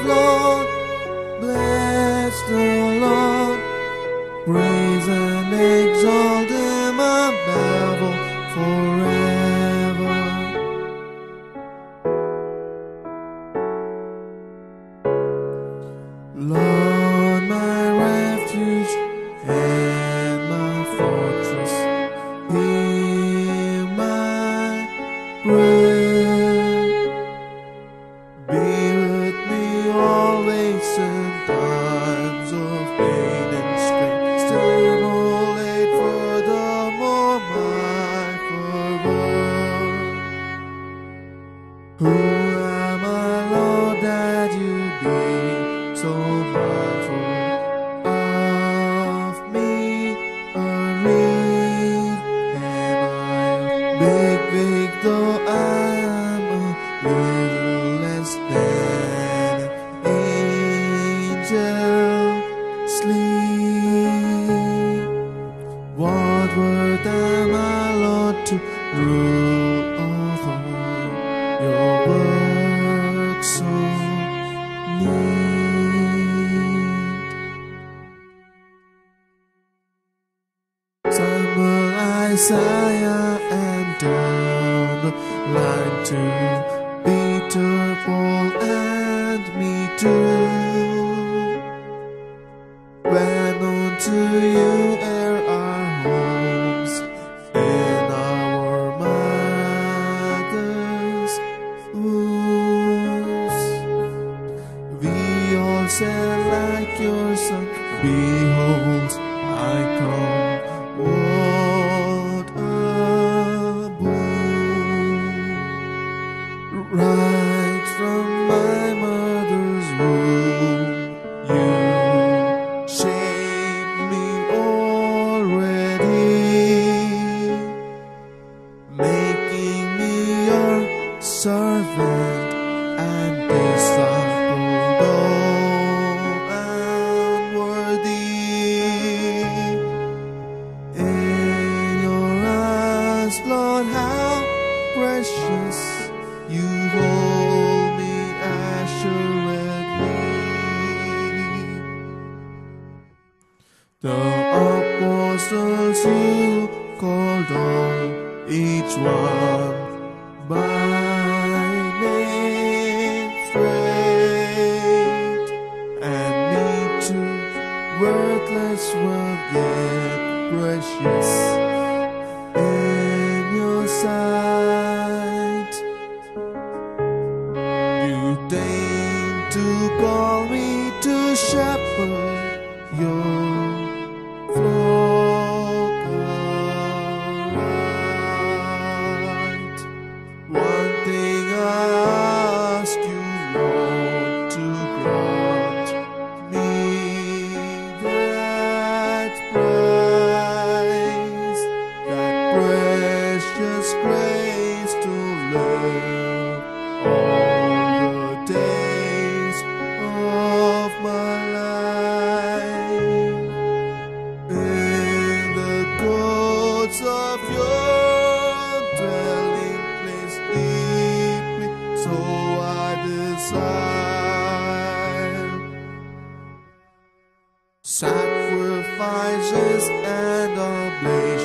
Lord, bless the Lord, praise and exalt him above all forever. Lord, my refuge and my fortress, hear my prayer. Be with me always in times of pain and strain. Stimulate furthermore my fervor. Who am I, Lord, that you be so mindful of me? A reed am I, big though I am a little less than an angel. Sleep. What word am I, Lord, to rule over your work so neat? Samuel, Isaiah, and down the line to Peter, Paul, and me too. When unto you ere our homes in our mother's wombs, we all said like your son, behold, I come. What a boon! Right from my mother's womb, you shaped me already, making me your servant and disciple, though unworthy. In your eyes, Lord, how precious you hold me assuredly. The apostles you called on, each one by name straight, and me too, worthless were yet precious in your sight. You deign to call me to shepherd your flock aright. One thing I ask you, Lord, to grant me that prize, that precious grace to live all the days of my life in the courts of your dwelling place deeply, so I desire sacrifices and oblations